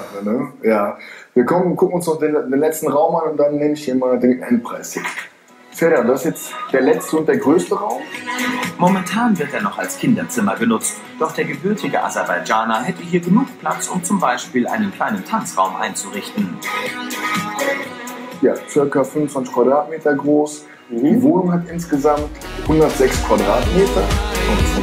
Sache, ne? Ja. Wir gucken uns noch den letzten Raum an und dann nehme ich hier mal den Endpreis. Ferda, das ist jetzt der letzte und der größte Raum? Momentan wird er noch als Kinderzimmer genutzt, doch der gebürtige Aserbaidschaner hätte hier genug Platz, um zum Beispiel einen kleinen Tanzraum einzurichten. Ja, ca. 25 Quadratmeter groß. Die Wohnung hat insgesamt 106 Quadratmeter und